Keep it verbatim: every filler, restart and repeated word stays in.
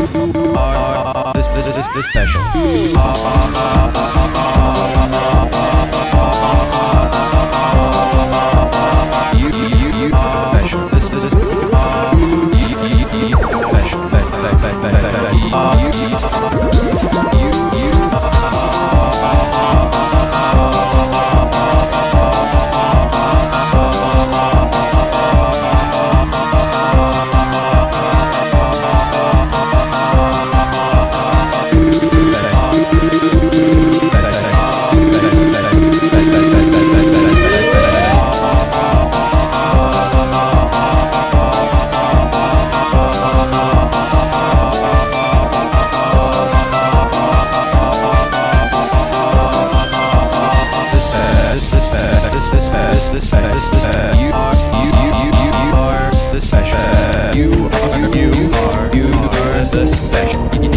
are this this this this special. You you you you special. This this is special. This special. You are you you you you you are the special. You are you are you are the special.